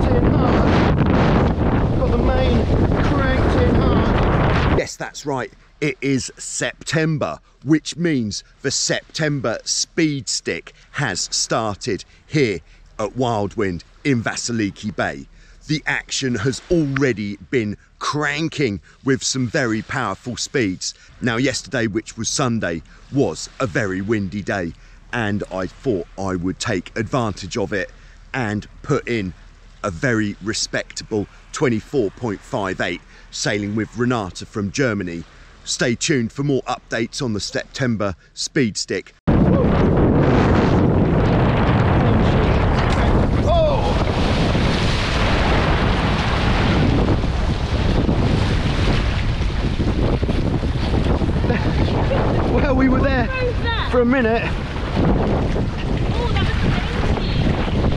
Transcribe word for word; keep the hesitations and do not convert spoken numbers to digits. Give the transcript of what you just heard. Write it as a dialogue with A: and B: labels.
A: in hard. Got the main cranked in hard.
B: Yes, that's right. It is September, which means the September speed stick has started here at Wildwind in Vasiliki Bay. The action has already been cranking with some very powerful speeds. Now, yesterday, which was Sunday, was a very windy day, and I thought I would take advantage of it and put in a very respectable twenty-four point five eight, sailing with Renata from Germany. Stay tuned for more updates on the September speed stick.
A: Well, we were there for a minute